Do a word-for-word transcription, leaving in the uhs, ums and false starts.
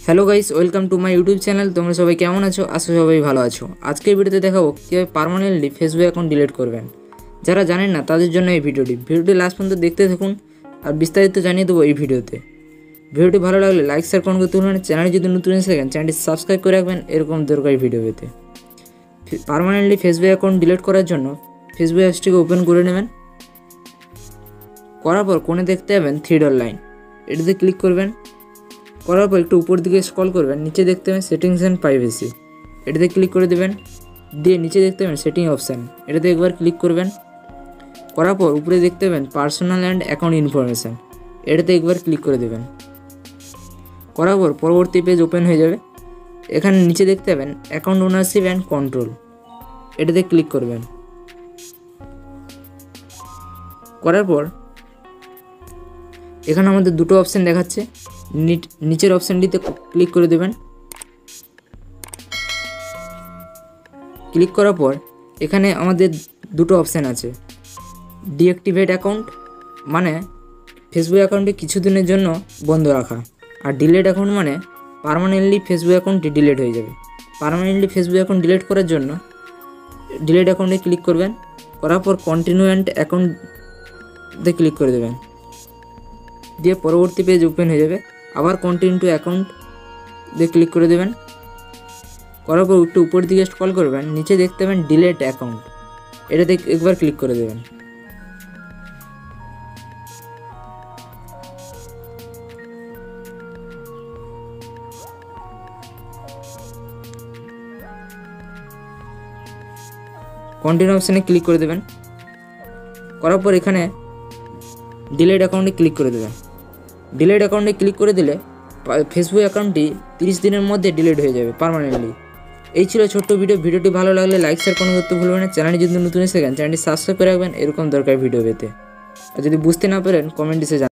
Hello guys, welcome to my YouTube channel. তোমরা সবাই কেমন আছো? আশা সবাই ভালো আছো। আজকের ভিডিওতে দেখাবো কীভাবে পার্মানেন্টলি ফেসবুক অ্যাকাউন্ট ডিলিট করবেন। যারা জানেন না তাদের জন্য এই ভিডিওটি ভিডিওটি লাস্ট পর্যন্ত দেখতে থাকুন, আর বিস্তারিত জানিয়ে দেবো এই ভিডিওতে। ভিডিওটি ভালো লাগলে লাইক শেয়ার কমেন্ট করতে ভুলবেন না। চ্যানেলে যদি নতুন এসে থাকেন চ্যানেলটি সাবস্ক্রাইব করে রাখবেন এরকম দরকারি ভিডিও পেতে। পার্মানেন্টলি ফেসবুক অ্যাকাউন্ট ডিলিট করার জন্য ফেসবুক অ্যাপসটিকে ওপেন করে নেবেন। করার পর কোণে দেখতে পাবেন থ্রি ডট লাইন, এটাতে ক্লিক করবেন। করার পর একটু উপর দিকে স্ক্রল করবেন, নিচে দেখতে পাবেন সেটিংস অ্যান্ড প্রাইভেসি, এটাতে ক্লিক করে দেবেন। দিয়ে নিচে দেখতে পাবেন সেটিং অপশান, এটাতে একবার ক্লিক করবেন। করার পর উপরে দেখতে পাবেন পার্সোনাল অ্যান্ড অ্যাকাউন্ট ইনফরমেশান, এটাতে একবার ক্লিক করে দেবেন। করার পর পরবর্তী পেজ ওপেন হয়ে যাবে। এখানে নিচে দেখতে পাবেন অ্যাকাউন্ট ওনারশিপ অ্যান্ড কন্ট্রোল, এটাতে ক্লিক করবেন। করার পর এখানে আমাদের দুটো অপশান দেখাচ্ছে, নিচের অপশানটিতে ক্লিক করে দেবেন। ক্লিক করার পর এখানে আমাদের দুটো অপশান আছে, ডিঅ্যাক্টিভেট অ্যাকাউন্ট মানে ফেসবুক অ্যাকাউন্টটি কিছুদিনের জন্য বন্ধ রাখা, আর ডিলিট অ্যাকাউন্ট মানে পার্মানেন্টলি ফেসবুক অ্যাকাউন্টটি ডিলিট হয়ে যাবে। পার্মানেন্টলি ফেসবুক অ্যাকাউন্ট ডিলিট করার জন্য ডিলিট অ্যাকাউন্টে ক্লিক করবেন। করার পর কন্টিনিউ অ্যান্ড অ্যাকাউন্টে ক্লিক করে দেবেন। দিয়ে পরবর্তী পেজ ওপেন হয়ে যাবে। আবার কন্টিনিউ টু অ্যাকাউন্ট দিয়ে ক্লিক করে দেবেন। করার পর একটু উপর দিকে স্ক্রল করবেন, নিচে দেখতে পাবেন ডিলিট অ্যাকাউন্ট, এটাতে একবার ক্লিক করে দেবেন। কন্টিনিউ অপশানে ক্লিক করে দেবেন। করার পর এখানে ডিলিট অ্যাকাউন্টে ক্লিক করে দেবেন। ডিলিট অ্যাকাউন্টে ক্লিক করে দিলে ফেসবুক অ্যাকাউন্টটি তিরিশ দিনের মধ্যে ডিলিট হয়ে যাবে পার্মানেন্টলি। এই ছিল ছোট্ট ভিডিও। ভিডিওটি ভালো লাগলে লাইক শেয়ার কমেন্ট করতে ভুলবেন না। চ্যানেলটি যদি নতুন এসে থাকেন চ্যানেলটি সাবস্ক্রাইব করে রাখবেন এরকম দরকার ভিডিও পেতে। আর যদি বুঝতে না পারেন কমেন্ট এসে